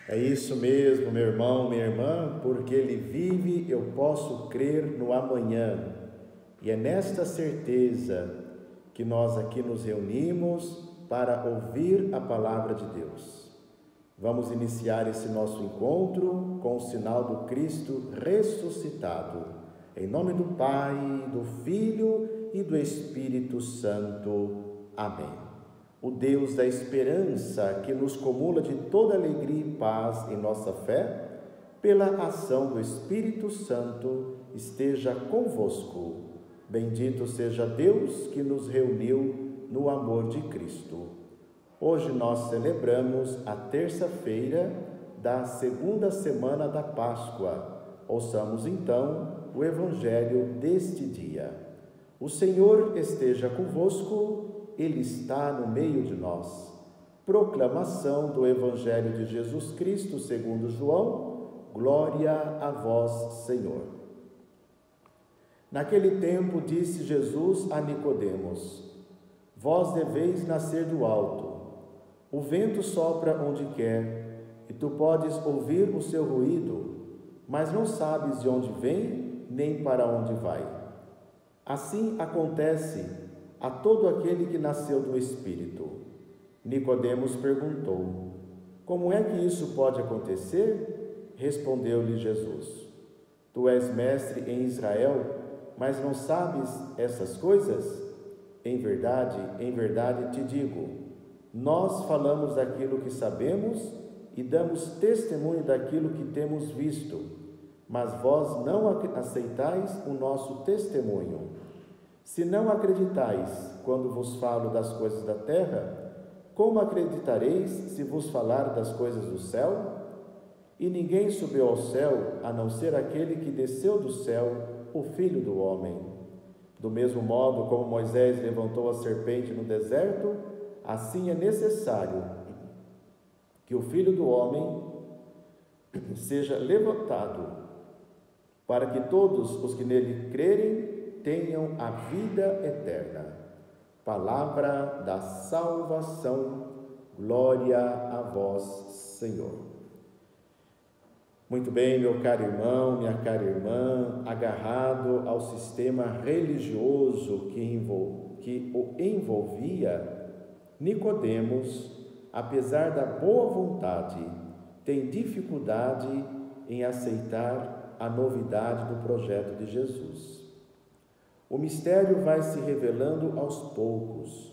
É isso mesmo, meu irmão, minha irmã, porque Ele vive, eu posso crer no amanhã. E é nesta certeza que nós aqui nos reunimos para ouvir a palavra de Deus. Vamos iniciar esse nosso encontro com o sinal do Cristo ressuscitado. Em nome do Pai, do Filho e do Espírito Santo. Amém. O Deus da esperança, que nos comula de toda alegria e paz em nossa fé, pela ação do Espírito Santo, esteja convosco. Bendito seja Deus que nos reuniu no amor de Cristo. Hoje nós celebramos a terça-feira da segunda semana da Páscoa. Ouçamos então o Evangelho deste dia. O Senhor esteja convosco. Ele está no meio de nós. Proclamação do Evangelho de Jesus Cristo segundo João. Glória a vós, Senhor. Naquele tempo disse Jesus a Nicodemos: Vós deveis nascer do alto. O vento sopra onde quer, e tu podes ouvir o seu ruído, mas não sabes de onde vem, nem para onde vai. Assim acontece a todo aquele que nasceu do Espírito. Nicodemos perguntou: Como é que isso pode acontecer? Respondeu-lhe Jesus: Tu és mestre em Israel, mas não sabes essas coisas? Em verdade te digo, nós falamos daquilo que sabemos e damos testemunho daquilo que temos visto, mas vós não aceitais o nosso testemunho. Se não acreditais quando vos falo das coisas da terra, como acreditareis se vos falar das coisas do céu? E ninguém subiu ao céu, a não ser aquele que desceu do céu, o Filho do homem. Do mesmo modo como Moisés levantou a serpente no deserto, assim é necessário que o Filho do homem seja levantado, para que todos os que nele crerem tenham a vida eterna. Palavra da salvação, glória a vós, Senhor. Muito bem, meu caro irmão, minha cara irmã, agarrado ao sistema religioso que o envolvia, Nicodemos, apesar da boa vontade, tem dificuldade em aceitar a novidade do projeto de Jesus. O mistério vai se revelando aos poucos.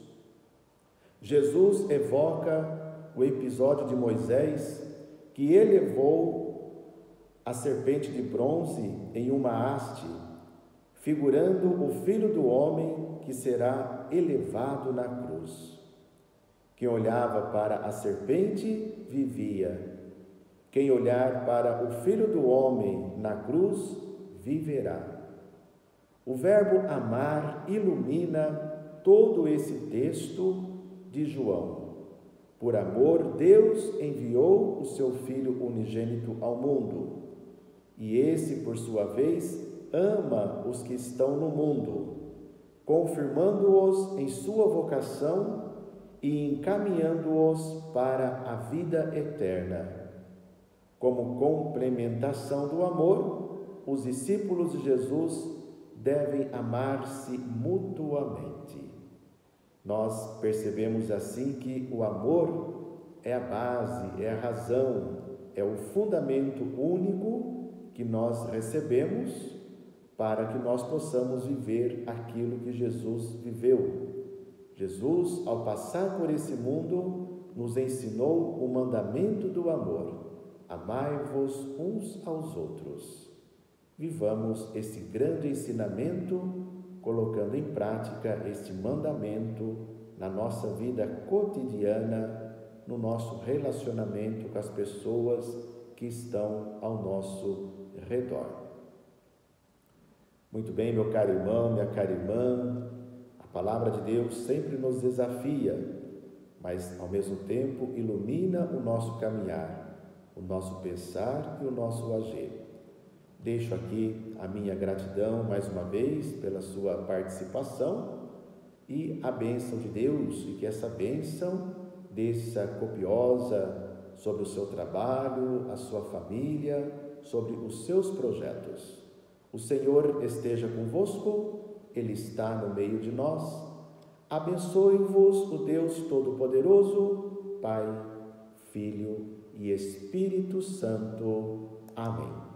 Jesus evoca o episódio de Moisés, que elevou a serpente de bronze em uma haste, figurando o Filho do homem que será elevado na cruz. Quem olhava para a serpente vivia. Quem olhar para o Filho do homem na cruz viverá. O verbo amar ilumina todo esse texto de João. Por amor, Deus enviou o seu Filho unigênito ao mundo, e esse, por sua vez, ama os que estão no mundo, confirmando-os em sua vocação e encaminhando-os para a vida eterna. Como complementação do amor, os discípulos de Jesus devem amar-se mutuamente. Nós percebemos assim que o amor é a base, é a razão, é o fundamento único que nós recebemos para que nós possamos viver aquilo que Jesus viveu. Jesus, ao passar por esse mundo, nos ensinou o mandamento do amor: amai-vos uns aos outros. Vivamos esse grande ensinamento, colocando em prática este mandamento na nossa vida cotidiana, no nosso relacionamento com as pessoas que estão ao nosso redor. Muito bem, meu caro irmão, minha cara irmã, a palavra de Deus sempre nos desafia, mas ao mesmo tempo ilumina o nosso caminhar, o nosso pensar e o nosso agir. Deixo aqui a minha gratidão mais uma vez pela sua participação e a bênção de Deus, e que essa bênção desça copiosa sobre o seu trabalho, a sua família, sobre os seus projetos. O Senhor esteja convosco, Ele está no meio de nós. Abençoe-vos o Deus Todo-Poderoso, Pai, Filho e Espírito Santo. Amém.